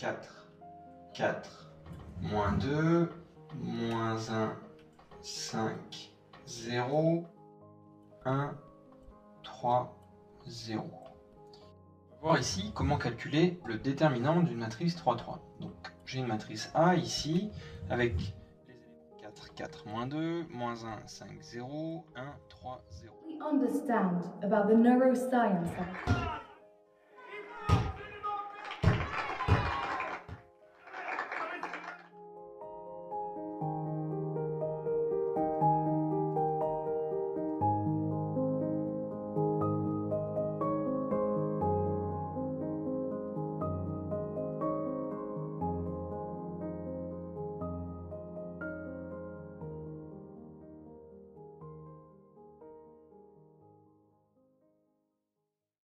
4, 4, moins 2, moins 1, 5, 0, 1, 3, 0. On va voir ici comment calculer le déterminant d'une matrice 3, 3. Donc j'ai une matrice A ici avec les éléments 4, 4, moins 2, moins 1, 5, 0, 1, 3, 0. We understand about the neuroscience of